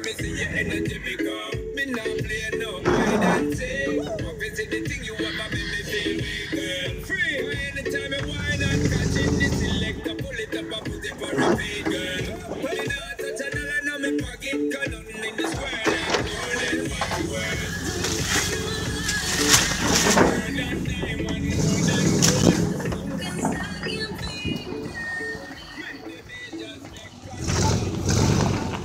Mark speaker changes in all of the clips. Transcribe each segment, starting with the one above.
Speaker 1: me see your energy become. Me not play no hide and seek. Obviously the thing you want to make me feel me, girl. Free. Anytime you whine and catch it, the selector pull it up and put it for repeat, girl. Well, you know, touch a dollar in my pocket, 'cause nothing in this world ain't more than what you worth. More than diamond, more than gold. Can stop you, baby. Make the beat just take control.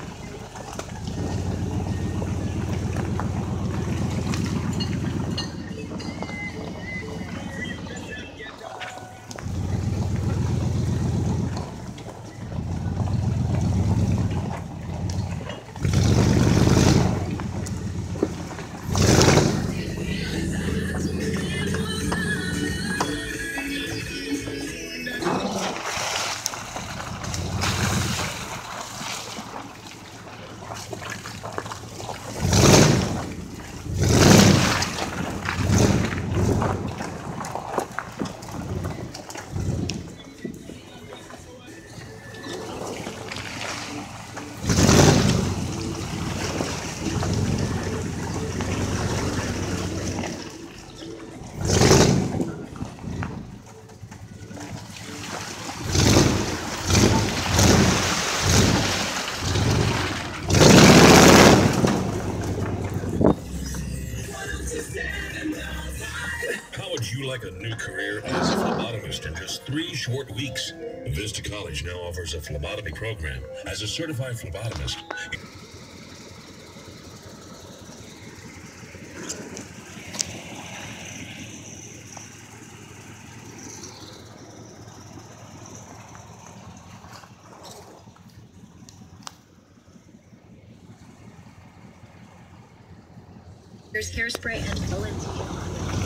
Speaker 2: How would you like a new career as a phlebotomist in just 3 short weeks? Vista College now offers a phlebotomy program. As a certified phlebotomist,
Speaker 3: There's hairspray and OMG.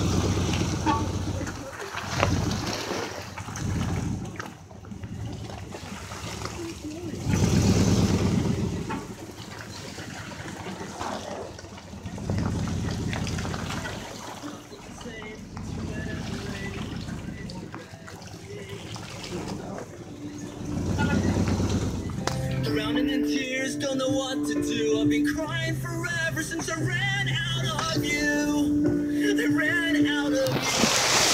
Speaker 1: Drowning in tears, don't know what to do. I've been crying forever since I ran out of you. I ran out of you.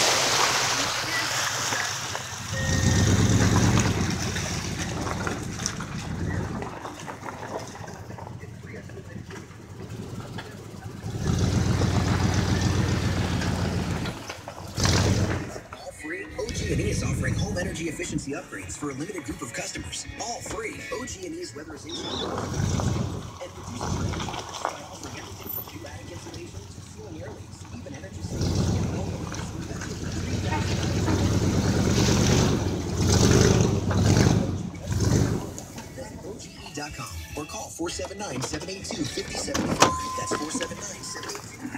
Speaker 4: All free, OG&E is offering home energy efficiency upgrades for a limited group of customers. All free. OG&E's weatherization and reduces your energy usage by offering everything from pneumatic insulation to ceiling air leaks, even energy savings and mobile smooth Visit OGE.com or call 479-782-5074. That's 479-782-5074.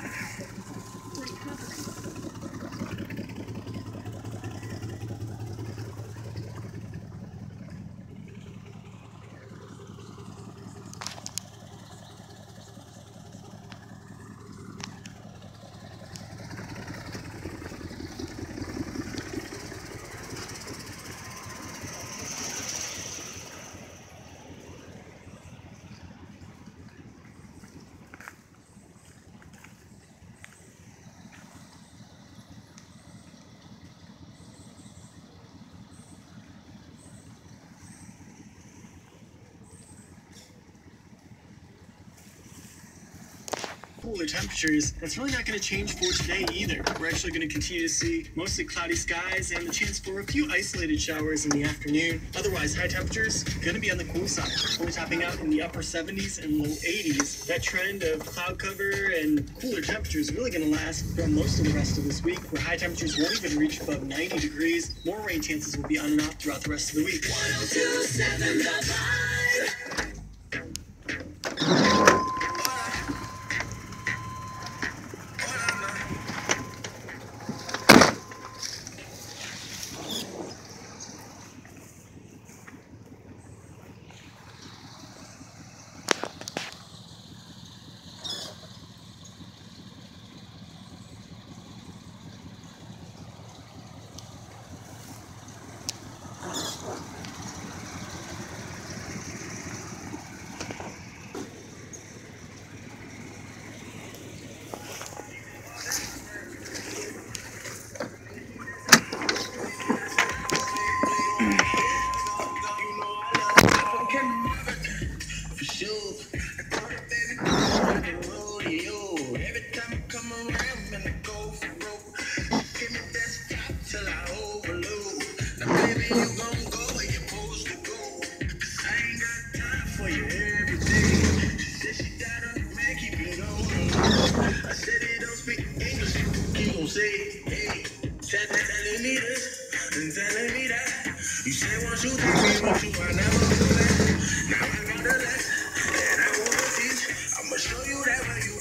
Speaker 5: Cooler temperatures, that's really not going to change for today either. We're actually going to continue to see mostly cloudy skies and the chance for a few isolated showers in the afternoon. Otherwise, high temperatures going to be on the cool side, only topping out in the upper 70s and low 80s. That trend of cloud cover and cooler temperatures is really going to last for most of the rest of this week, where high temperatures won't even reach above 90 degrees. More rain chances will be on and off throughout the rest of the week.
Speaker 1: 1027 The Vibe.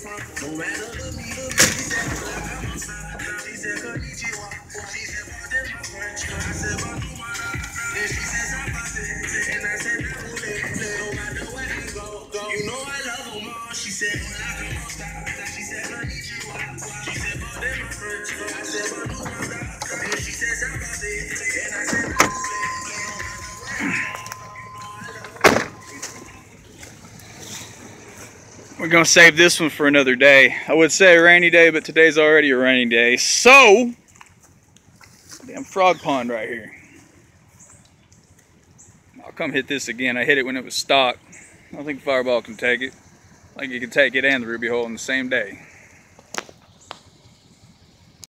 Speaker 1: No matter the me, she said, she said, konnichiwa. She said, pardon my French. I said, bonjour, madame. Then she said, sabate. And I said, no matter where I go. You know I love them all. She said, hola, como esta? She said, konnichiwa. She said, pardon my French. I said, bonjour, madame. Then she said, sabate. And I said,
Speaker 6: we're gonna save this one for another day. I would say a rainy day, but today's already a rainy day. So, damn frog pond right here. I'll come hit this again. I hit it when it was stock. I don't think Fireball can take it. I think you can take it and the ruby hole in the same day.